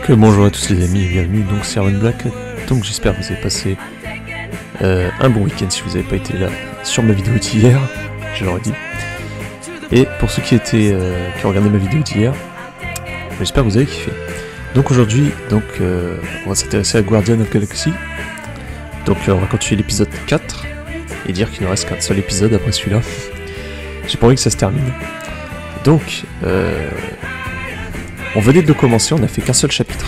Donc bonjour à tous les amis et bienvenue donc sur Iron Black. Donc j'espère que vous avez passé un bon week-end si vous n'avez pas été là sur ma vidéo d'hier, je l'aurais dit. Et pour ceux qui ont regardé ma vidéo d'hier, j'espère que vous avez kiffé. Donc aujourd'hui, on va s'intéresser à Guardian of Galaxy. Donc on va continuer l'épisode 4 et dire qu'il ne reste qu'un seul épisode après celui-là. J'ai pas envie que ça se termine. Donc on venait de commencer, on n'a fait qu'un seul chapitre.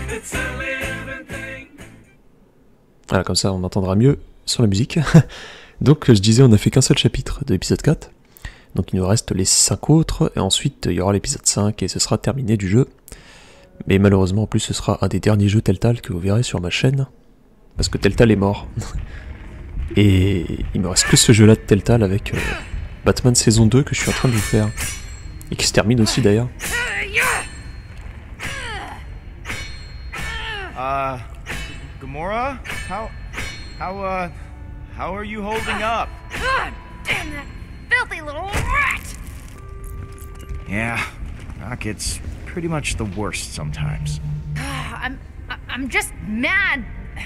Voilà, comme ça on entendra mieux sur la musique. Donc je disais, on n'a fait qu'un seul chapitre de l'épisode 4. Donc il nous reste les 5 autres, et ensuite il y aura l'épisode 5 et ce sera terminé du jeu. Mais malheureusement en plus ce sera un des derniers jeux Telltale que vous verrez sur ma chaîne. Parce que Telltale est mort. Et il me reste que ce jeu là de Telltale avec Batman saison 2 que je suis en train de vous faire. Et qui se termine aussi d'ailleurs. Gamora? How are you holding up? God damn that filthy little rat! Yeah, Doc, it's pretty much the worst sometimes. I'm just mad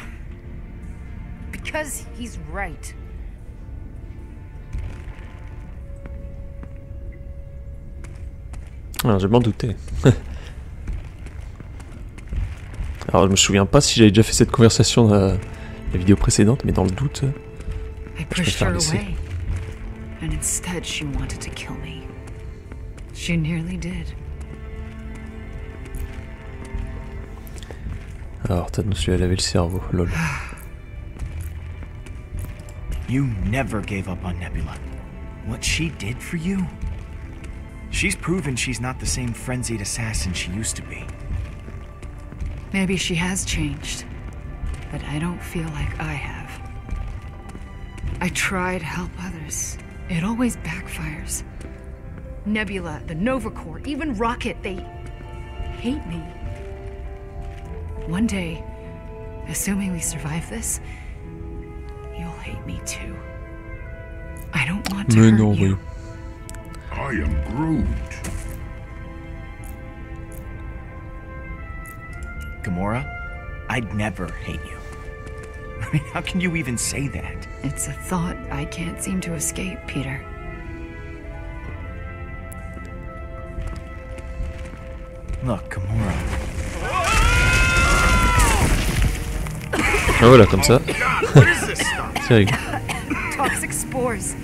because he's right. Alors je m'en doutais. Alors je me souviens pas si j'avais déjà fait cette conversation dans la vidéo précédente, mais dans le doute, I pushed her away, and instead she wanted to kill me. She nearly did. Alors Thanos lui a lavé le cerveau, lol. You never gave up on Nebula. What she did for you? She's proven she's not the same frenzied assassin she used to be. Maybe she has changed, but I don't feel like I have. I try to help others. It always backfires. Nebula, the Nova Corps, even Rocket, they hate me. One day, assuming we survive this, you'll hate me too. I don't want to hurt you. I am Groot. Gamora, I'd never hate you. I mean, how can you even say that? It's a thought I can't seem to escape, Peter. Look, Gamora. Ah voilà, comme ça. C'est rigolo. Toxic spores.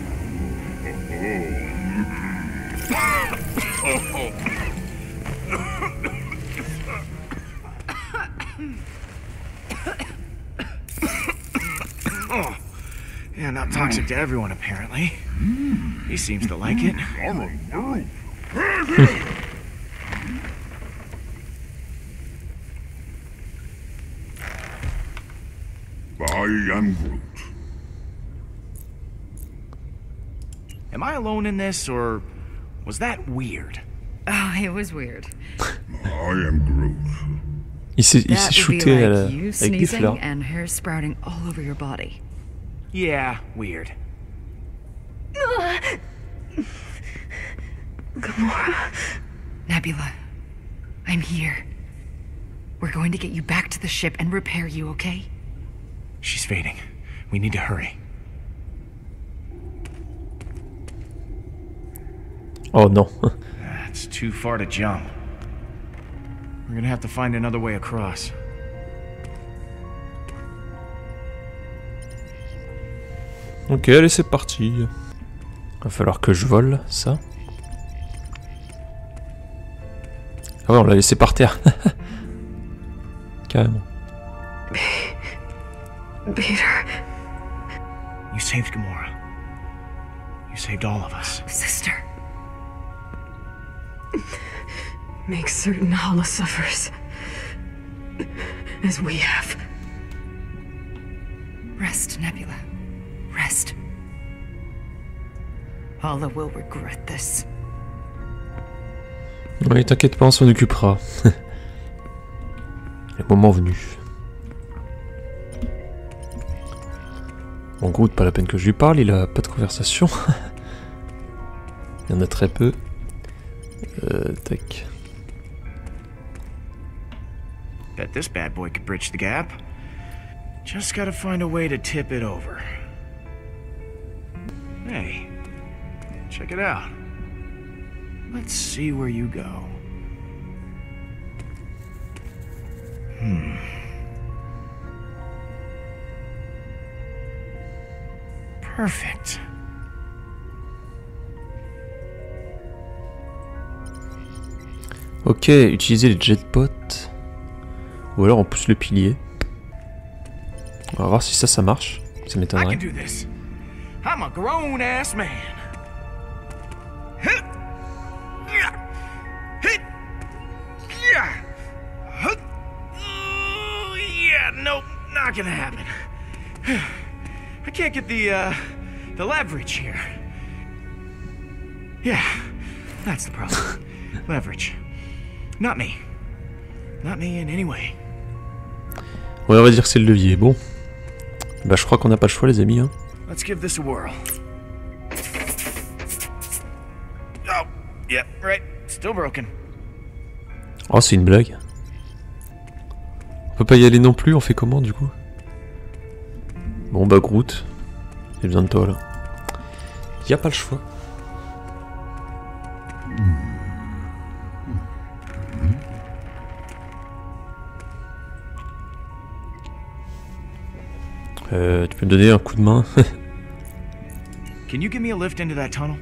Yeah, not toxic to everyone, apparently. He seems to like it. I am Groot. Am I alone in this, or was that weird? Oh, it was weird. I am Groot. Il s'est That would be shooté à like you avec des sneezing fleurs. and hair sprouting all over your body. Yeah, weird. Gamora. Nebula, I'm here. We're going to get you back to the ship and repair you, okay? She's fading. We need to hurry. Oh non. It's too far to jump. We're gonna have to find another way across. Ok, allez, c'est parti. Va falloir que je vole ça. Ah ouais, on l'a laissé par terre. Carrément. Peter. You saved Gamora. You saved all of us. Sister. Make certain Hala suffers. As we have. Rest, Nebula. Rest. Hala will regret this. Oui, t'inquiète pas, on s'en occupera. Le moment venu. Bon, Groot, pas la peine que je lui parle, il a pas de conversation. Il y en a très peu. Tac. Bet this bad boy could bridge the gap. Just gotta find a way to tip it over. Hey, check it out. Let's see where you go. Perfect. Ok, utiliser les jetpots. Ou alors on pousse le pilier. On va voir si ça marche. Ça I can m'étonnerait. do this. I'm a grown-ass man. Hit. Yeah. Hit. Yeah. Hut. Ooh, yeah, nope, not gonna happen. I can't get the leverage here. Yeah, that's the problem. Leverage. Not me. Not me in any way. Ouais, on va dire que c'est le levier. Bon. Bah je crois qu'on n'a pas le choix les amis. Hein. Let's give this a whirl. Oh, yep, right. Still broken. Oh c'est une blague. On peut pas y aller non plus, on fait comment du coup? Bon bah Groot. J'ai besoin de toi là. Y a pas le choix. Tu peux me donner un coup de main? Can you give me a lift into that tunnel?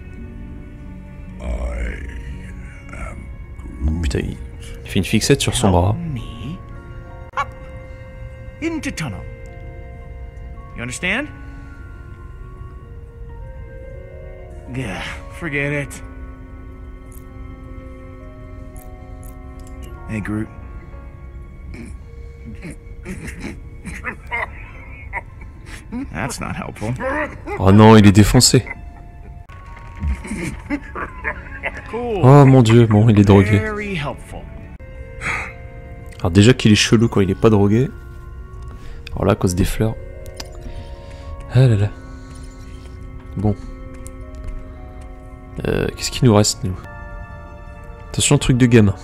Putain, il fait une fixette sur son bras. Me up into tunnel. You understand? Yeah, forget it. Hey, Groot. That's not helpful. Oh non, il est défoncé. Cool. Oh mon dieu, bon, il est drogué. Very helpful. Alors déjà qu'il est chelou quand il est pas drogué. Alors là, à cause des fleurs. Ah là là. Bon. Qu'est-ce qu'il nous reste, nous? Attention, truc de gamin.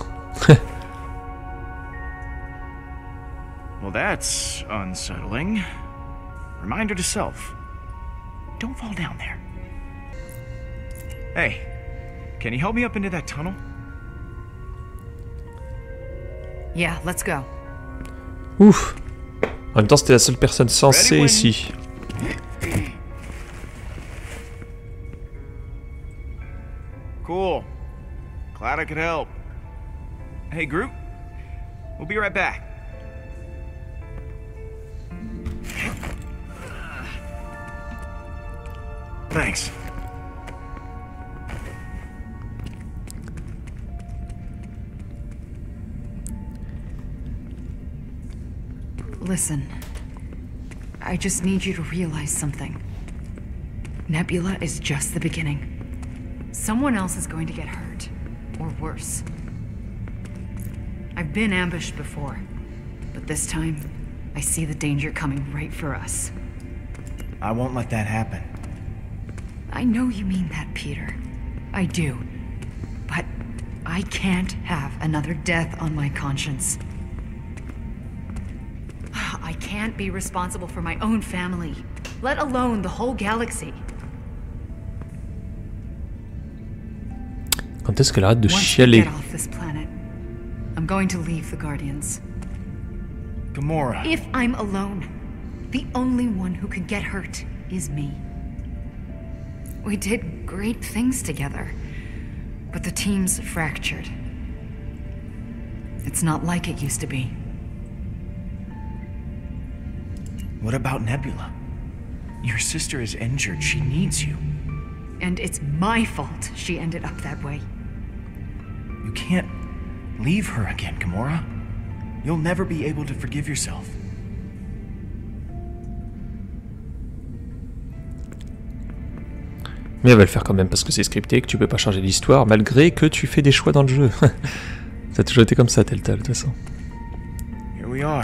Well, that's unsettling. Reminder to self. Don't fall down there. Hey, can you help me up into that tunnel? Yeah, let's go. Ouf. En même temps, c'était la seule personne sensée Ready, ici. Cool. Glad I could help. Hey, Groot. We'll be right back. Thanks. Listen, I just need you to realize something. Nebula is just the beginning. Someone else is going to get hurt. Or worse. I've been ambushed before. But this time, I see the danger coming right for us. I won't let that happen. I know you mean that, Peter. I do. But I can't have another death on my conscience. I can't be responsible for my own family, let alone the whole galaxy. Quand est-ce qu'elle arrête de Once we chialer? get off this planet, I'm going to leave the Guardians. Gamora. If I'm alone, the only one who could get hurt is me. We did great things together, but the team's fractured. It's not like it used to be. What about Nebula? Your sister is injured. She needs you. And it's my fault she ended up that way. You can't leave her again, Gamora. You'll never be able to forgive yourself. Mais elle va le faire quand même parce que c'est scripté, que tu peux pas changer l'histoire malgré que tu fais des choix dans le jeu. Ça a toujours été comme ça, Telltale, de toute façon. Here we are.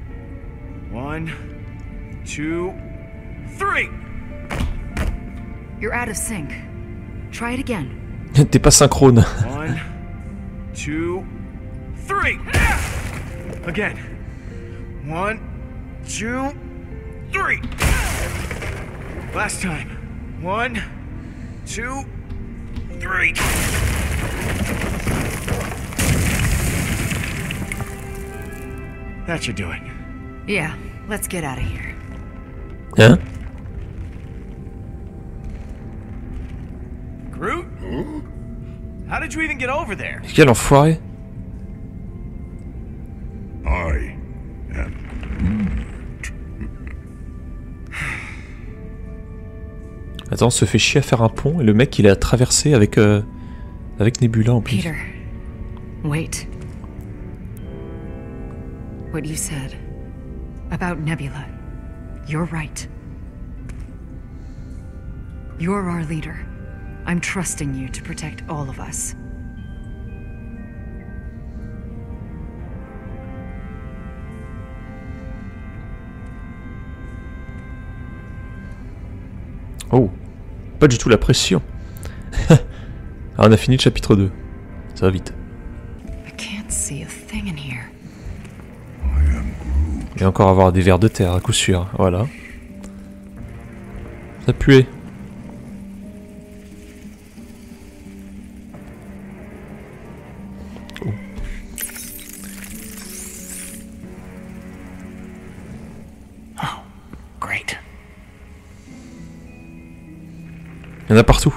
One, two, three! You're out of sync. Try it again. T'es pas synchrone. 1, 2, 3. Again. 1, 2, 3. Last time. 1, 2, 3. That should do it. Yeah, let's get out of here. Hein? Groot? How did you even get over there? Quel enfoiré. I am Attends, on se fait chier à faire un pont et le mec il a traversé avec avec Nebula en plus. Peter, wait. What you said about Nebula, you're right. You're our leader. I'm trusting you to protect all of us. Oh, pas du tout la pression. Ah, on a fini le chapitre 2. Ça va vite. I can't see a thing in here. Et encore avoir des vers de terre à coup sûr. Voilà. Ça puait. Oh. Oh, great. Il y en a partout.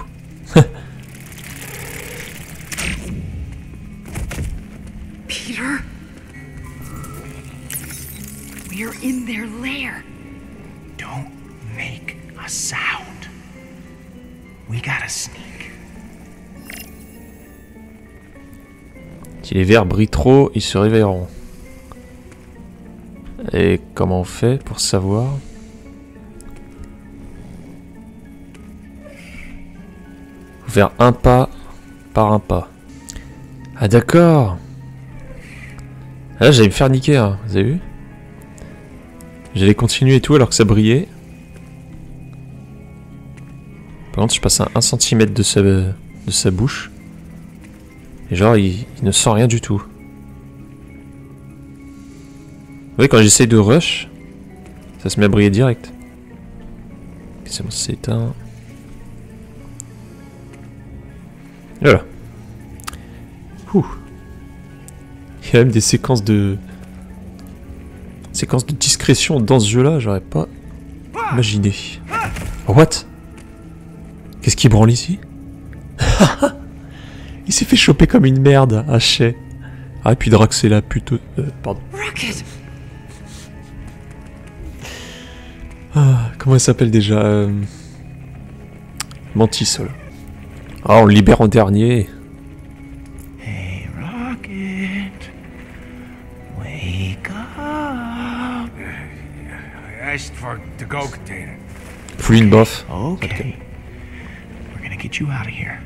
Peter? We're in their lair. Don't make a sound. We gotta sneak. Si les vers brillent trop, ils se réveilleront. Et comment on fait pour savoir? Faut faire un pas par un pas. Ah d'accord. Ah, là j'allais me faire niquer, hein. Vous avez vu? J'allais continuer et tout alors que ça brillait. Par contre je passe à 1 cm de sa bouche. Et genre il ne sent rien du tout. Vous voyez quand j'essaye de rush, ça se met à briller direct. C'est bon, c'est éteint. Voilà. Ouh. Il y a même des séquences de discrétion dans ce jeu là, j'aurais pas imaginé. Oh, what? Qu'est-ce qui branle ici? Il s'est fait choper comme une merde, haché. Ah, et puis Drax est là, plutôt. Pardon. Rocket! Ah, comment elle s'appelle déjà Mantis, voilà. Ah, on le libère en dernier. Hey, Rocket. Wake up. I asked for the go container. Fouille une bof. Okay. We're gonna get you out of here.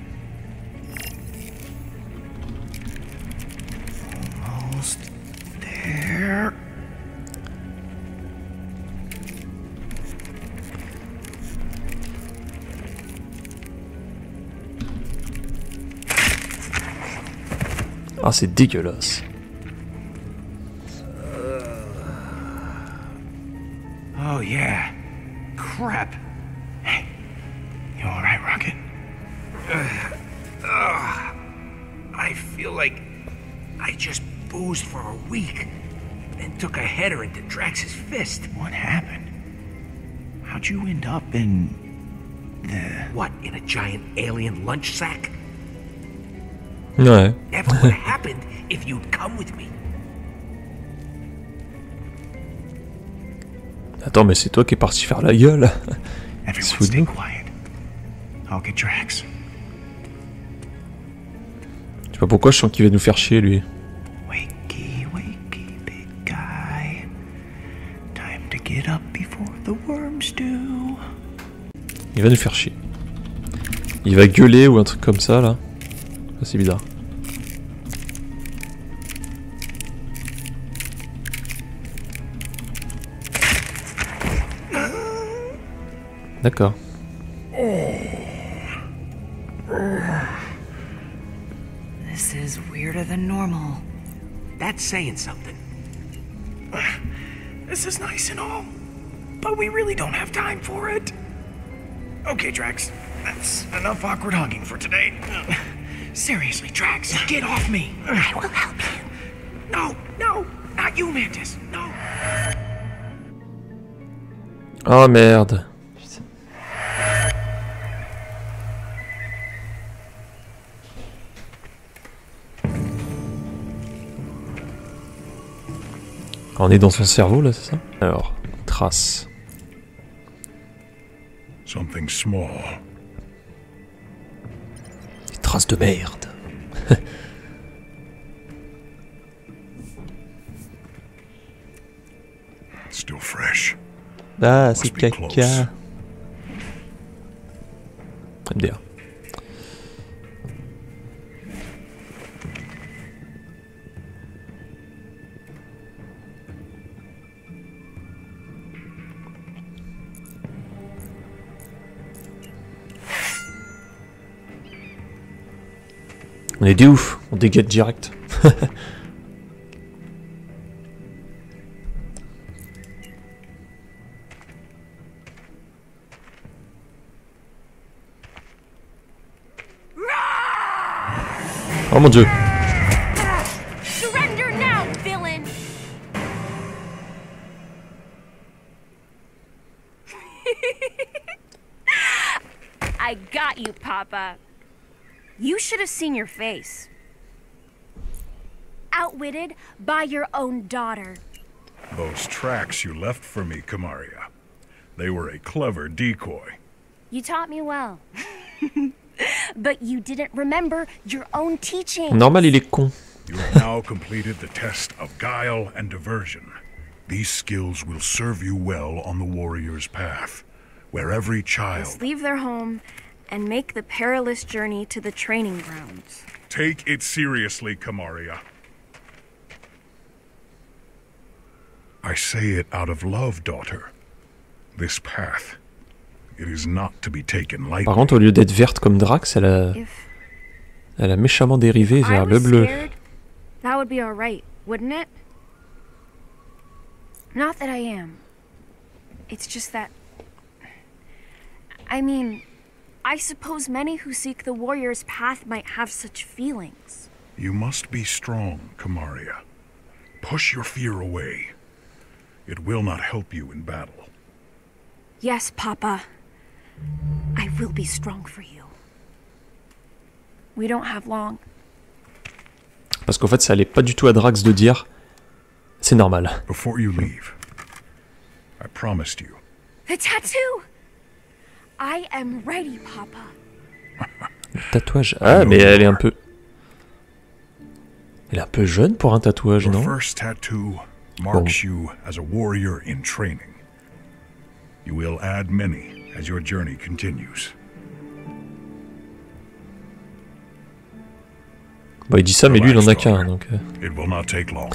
Almost there. Ah, c'est dégueulasse. Oh, yeah. Crap. Hey, you alright, Rocket? I feel like I just boozed for a week and took a header into Drax's fist. What happened? How'd you end up in the... What, in a giant alien lunch sack? Ouais. Never would have happened if you'd come with me. Attends, mais c'est toi qui es parti faire la gueule. Everyone stay quiet. I'll get Drax. Je sais pas pourquoi je sens qu'il va nous faire chier lui. Wakey, wakey, big guy. Time to get up before the worms do. Il va nous faire chier. Il va gueuler ou un truc comme ça là. Ça c'est bizarre. D'accord. This is weirder than normal. That's saying something. This is nice and all, but we really don't have time for it. Okay, Drax, that's enough awkward hugging for today. Seriously, Drax, get off me. I will help you. No, not you, Mantis. No. Oh merde. On est dans son cerveau là, c'est ça? Alors, trace. Something small. Des traces de merde. Still fresh. Ah, c'est Must be caca. close. MDR. On est des ouf, on déguette direct. Oh mon dieu. Surrender now, villain! I got you, Papa. You should have seen your face. Outwitted by your own daughter. Those tracks you left for me, Kamaria. They were a clever decoy. You taught me well. But you didn't remember your own teaching. Normal, il est con. You have now completed the test of guile and diversion. These skills will serve you well on the warrior's path, where every child... Let's leave their home and make the perilous journey to the training grounds. Take it seriously, Kamaria. I say it out of love, daughter. This path, it is not to be taken lightly. Par contre, au lieu d'être verte comme Drax, elle a méchamment dérivé vers le bleu. Scared, that would be alright, wouldn't it? Not that I am. It's just that... I mean, I suppose many who seek the warrior's path might have such feelings. You must be strong, Kamaria. Push your fear away. It will not help you in battle. Yes, Papa. I will be strong for you. We don't have long. Parce qu'en fait, ça allait pas du tout à Drax de dire c'est normal. Before you leave, I promised you. The tattoo! I am ready, Papa. Le tatouage. Ah, mais elle est un peu... Elle est un peu jeune pour un tatouage, Your non? first tattoo marks you as a warrior in training. You will add many as your journey continues. Bah, il dit ça, mais lui, il en a qu'un, donc... It will not take long.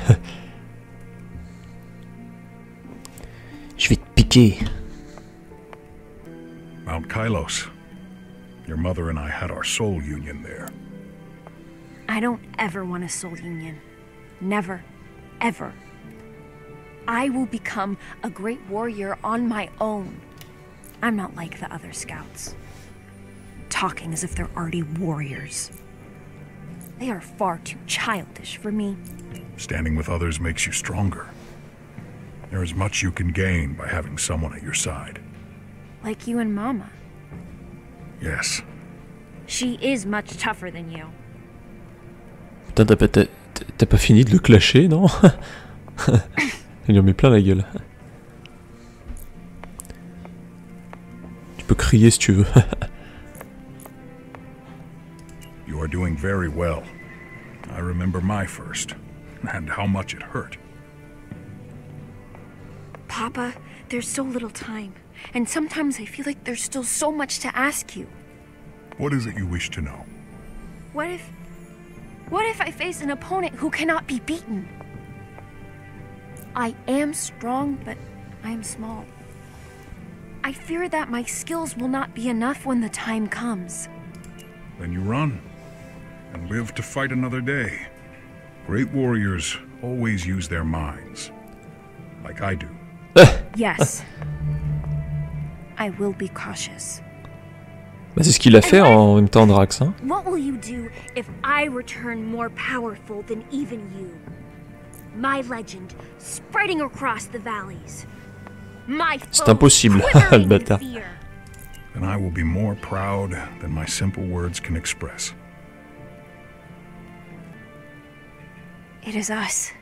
Je vais te piquer. Mount Kylos. Your mother and I had our soul union there. I don't ever want a soul union. Never. Ever. I will become a great warrior on my own. I'm not like the other scouts. Talking as if they're already warriors. They are far too childish for me. Standing with others makes you stronger. There is much you can gain by having someone at your side. Like you and Mama. Yes. She is much tougher than you. Putain, t'as pas fini de le clasher, non? Il en met plein la gueule. Tu peux crier si tu veux. You are doing very well. I remember my first, and how much it hurt. Papa, there's so little time. And sometimes I feel like there's still so much to ask you. What is it you wish to know? What if I face an opponent who cannot be beaten? I am strong, but I am small. I fear that my skills will not be enough when the time comes. Then you run. and live to fight another day. Great warriors always use their minds, like I do. Yes. I will be cautious. Bah, c'est ce qu'il a fait en même temps, Drax. Hein. What will you do if I return more powerful than even you? My legend spreading across the valleys. My C'est impossible, le bâtard. And I will be more proud than my simple words can express. It is us.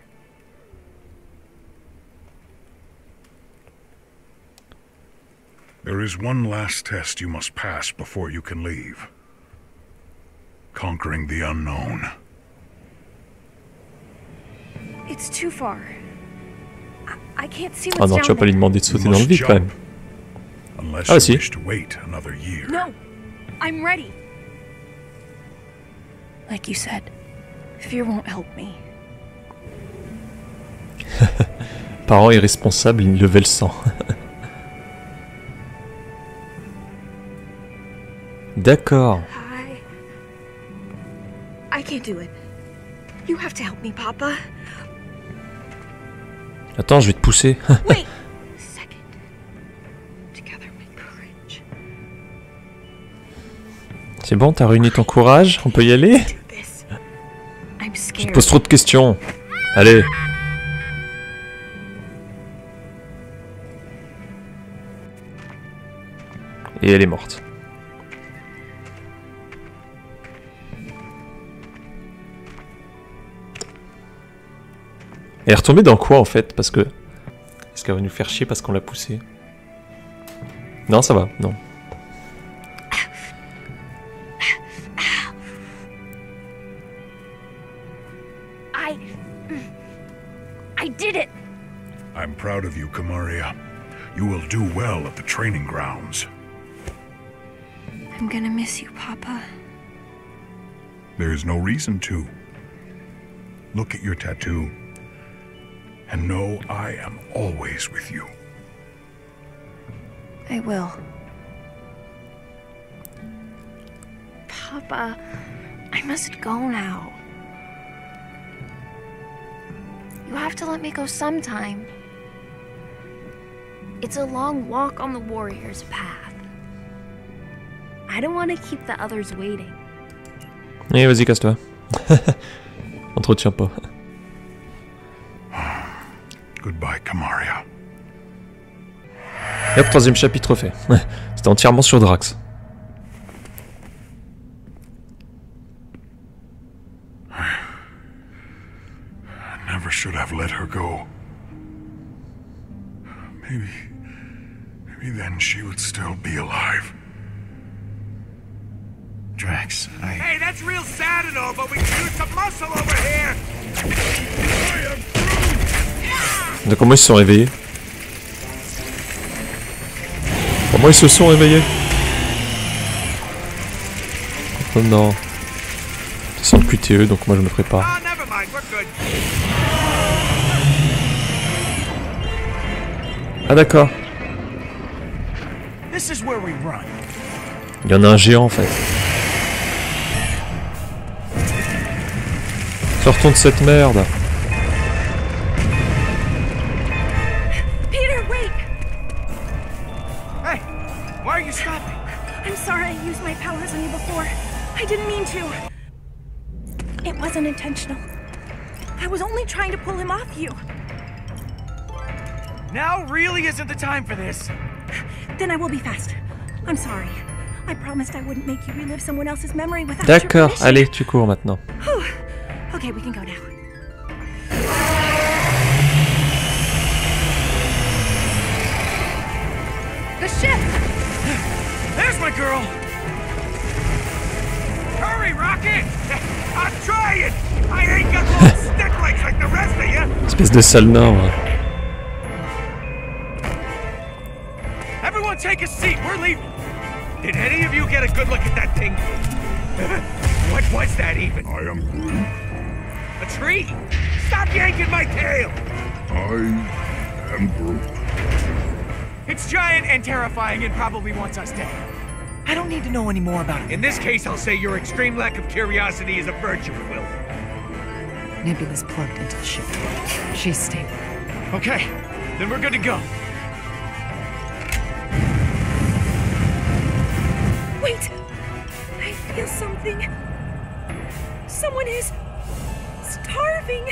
There is one last test you must pass before you can leave. Conquering the unknown. It's too far. I can't see Ah what's non, down tu vas pas lui there. demander de sauter dans le vide quand même. Unless Ah, you si. wish to wait another year. No, I'm ready. Like you said, fear won't help me. Parent irresponsable, il level 100. D'accord. I can't do it. You have to help me, Papa. Attends, je vais te pousser. Wait. Second. Together make courage. C'est bon, t'as réuni ton courage, on peut y aller? Do this. I'm Tu te scared. poses trop de questions. Allez. Et elle est morte. Elle est retombée dans quoi en fait? Parce que... Est-ce qu'elle va nous faire chier parce qu'on l'a poussée? Non, ça va, non. I did it. I'm proud of you, Kamaria. You will do well at the training grounds. I'm gonna miss you, Papa. There's no reason to. Look at your tattoo, and know I am always with you. I will. Papa, I must go now. You have to let me go sometime. It's a long walk on the warrior's path. I don't want to keep the others waiting. Eh, vas-y, casse-toi. Entretiens pas. Goodbye, Kamaria. Et hop, troisième chapitre fait. C'était entièrement sur Drax. I never should have let her go. Maybe then she would still be alive. Drax, Hey, that's real sad and all, but we can use some muscle over here. Donc comment ils se sont réveillés? Comment ils se sont réveillés? Oh non. Ils sont QTE, donc moi je me prépare. Ah, never mind, we're good. Ah d'accord. this is where we run. Il y en a un géant en fait. Sortons de cette merde. Peter, wait! Hey, why are you stopping? I'm sorry I used my powers on you before. I didn't mean to. It wasn't intentional. I was only trying to pull him off you. Now really isn't the time for this. Then I will be fast. I'm sorry. I promised I wouldn't make you relive someone else's memory without your D'accord, permission. allez, tu cours maintenant. Whew. Okay, we can go now. The ship! There's my girl! Hurry, Rocket! I'm trying! I ain't got long stick legs like the rest of you! Espèce de sale nain, ouais. Everyone take a seat, we're leaving! Did any of you get a good look at that thing? What was that even? I am Groot. A tree? Stop yanking my tail! I am Groot. It's giant and terrifying and probably wants us dead. I don't need to know any more about it. In this case, I'll say your extreme lack of curiosity is a virtue, Will. Nebula's plugged into the ship. She's stable. Okay, then we're good to go. Wait! I feel something. Someone is starving.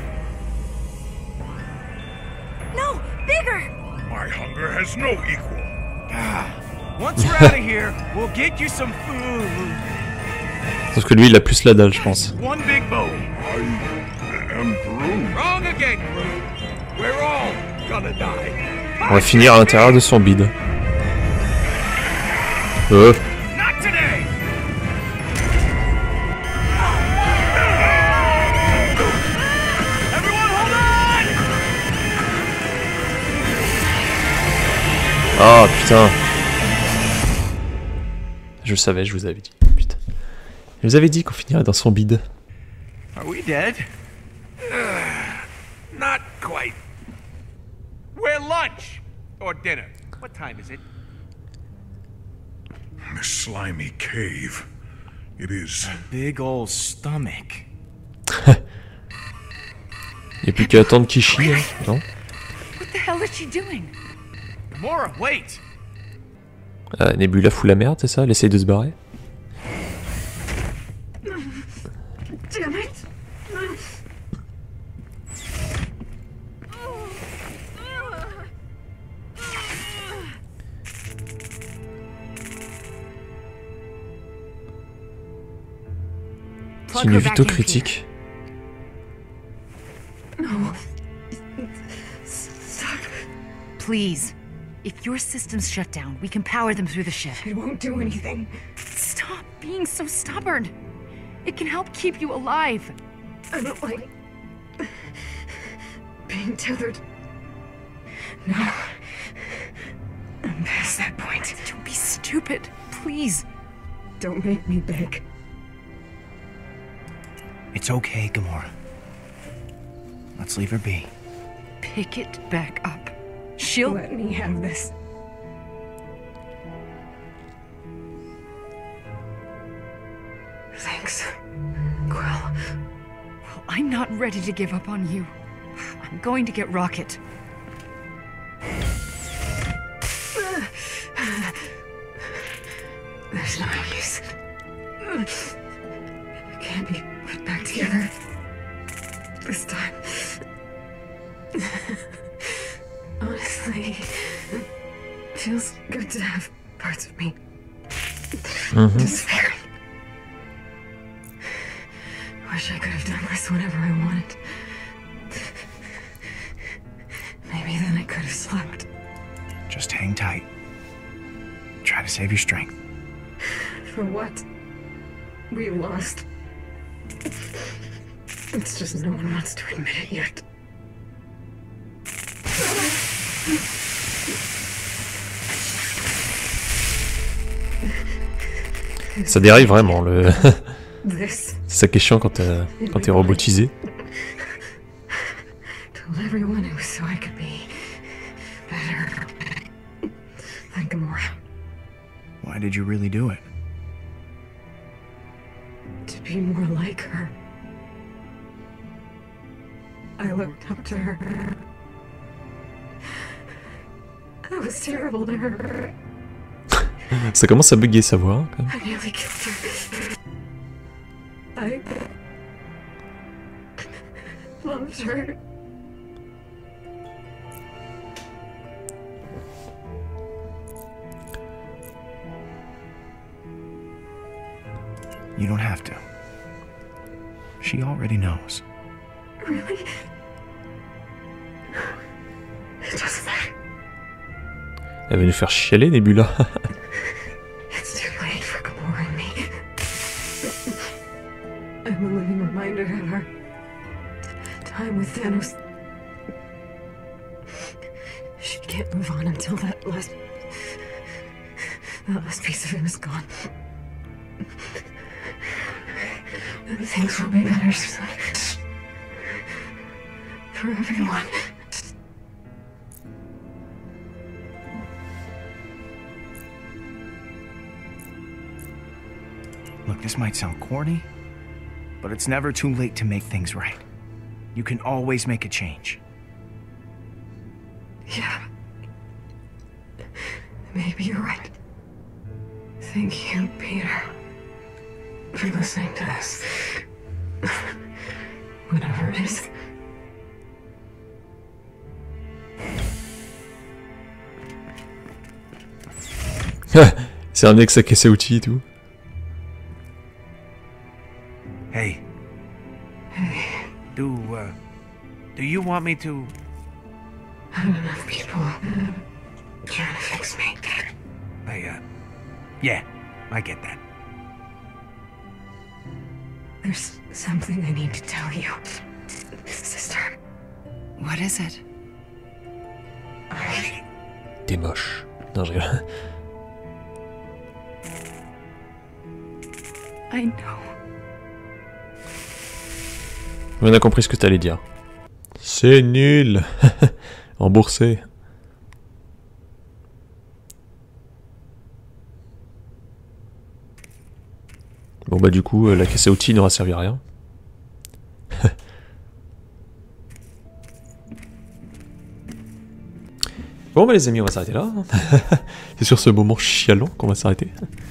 No, bigger! My hunger has no equal. Once we're out of here, we'll get you some food. Sauf que lui, il a plus la dalle, je pense. One big boat. I am Groot. Wrong again, Groot. We're all gonna die. On va finir à l'intérieur de son bide. Not today! Everyone, hold on! Oh putain. Je le savais, je vous avais dit. Putain. Je vous avais dit qu'on finirait dans son bide. Are we dead? Not quite. We're lunch! Or dinner. What time is it? This slimy cave. It is. Big old stomach. Il n'y a plus qu'à attendre qu'il chie, hein, non? What the hell is she doing? Gamora, wait! Nebula fout la merde, c'est ça? Elle essaye de se barrer? Damn it! C'est une vito critique. No. Stop. Please. If your systems shut down, we can power them through the ship. It won't do anything. Stop being so stubborn. It can help keep you alive. I don't like being tethered. No. I'm past that point. Don't be stupid. Please. Don't make me beg. It's okay, Gamora. Let's leave her be. Pick it back up. She'll... Let me have this. Thanks, Quill. Well, I'm not ready to give up on you. I'm going to get Rocket. There's no use. It can't be put back together. This time. Honestly, it feels good to have parts of me despairing. Wish I could have done this whenever I wanted. Maybe then I could have slept. Just hang tight. Try to save your strength. For what? We lost. It's just no one wants to admit it yet. Ça dérive vraiment, le... This. C'est ça qui est chiant quand t'es robotisé. Told everyone it was so I could be better than Gamora. Why did you really do it? To be more like her. I looked up to her. I was terrible to her. Ça commence à bugger sa voix, hein, quand même. I nearly killed her. I loved her. You don't have to. She already knows. Really? It doesn't matter. Elle va nous faire chialer, Nebula. It's too late for Gamora and me. I'm a living reminder of our time with Thanos. She can't move on until that last piece of him is gone. Things will be better soon. For everyone. This might sound corny, but it's never too late to make things right. You can always make a change. Yeah. Maybe you're right. Thank you, Peter, for listening to this. Whatever it is. C'est un mec qui a cassé outils et tout. Hey. Hey, Do you want me to... I don't enough people trying to fix me. Yeah, I get that. There's something I need to tell you, sister. What is it? T'es moche. Non, je rigole. I know. On a compris ce que t'allais dire. C'est nul. Remboursé. Bon bah du coup, la caisse à outils n'aura servi à rien. Bon bah les amis, on va s'arrêter là. C'est sur ce moment chialant qu'on va s'arrêter.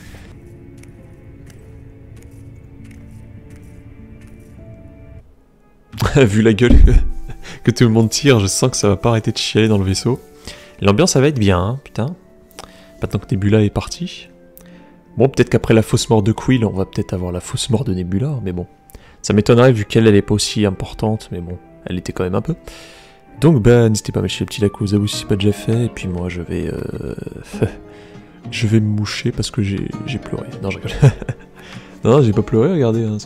Vu la gueule que tout le monde tire, je sens que ça va pas arrêter de chialer dans le vaisseau. L'ambiance, ça va être bien, hein, putain. Maintenant que Nebula est partie. Bon, peut-être qu'après la fausse mort de Quill, on va peut-être avoir la fausse mort de Nebula, mais bon. Ça m'étonnerait vu qu'elle est pas aussi importante, mais bon, elle était quand même un peu. Donc, bah, n'hésitez pas à mettre le petit like aux abos si c'est pas déjà fait, et puis moi, je vais... je vais me moucher parce que j'ai pleuré. Non, je rigole. Non, j'ai pas pleuré, regardez. Hein,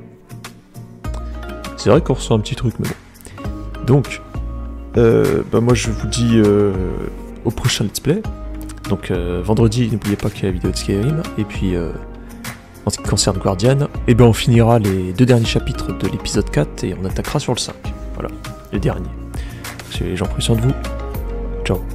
c'est vrai qu'on ressent un petit truc, mais bon. Donc, bah moi, je vous dis au prochain let's play. Donc vendredi, n'oubliez pas qu'il y a la vidéo de Skyrim, et puis en ce qui concerne Guardian, et ben on finira les 2 derniers chapitres de l'épisode 4 et on attaquera sur le 5. Voilà, les derniers. Les gens, prenez soin de vous. Ciao.